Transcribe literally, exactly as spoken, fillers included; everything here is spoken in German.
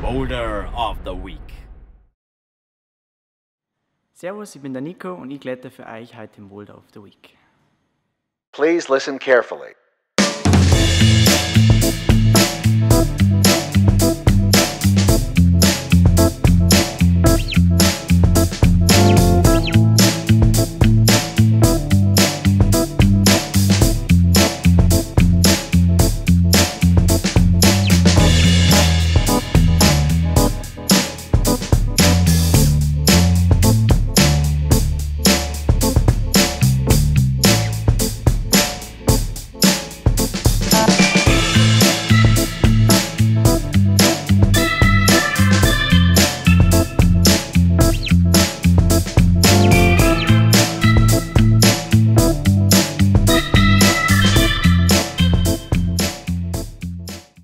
Boulder of the Week. Servus, ich bin der Nico und ich kletter für euch heute im Boulder of the Week. Please listen carefully.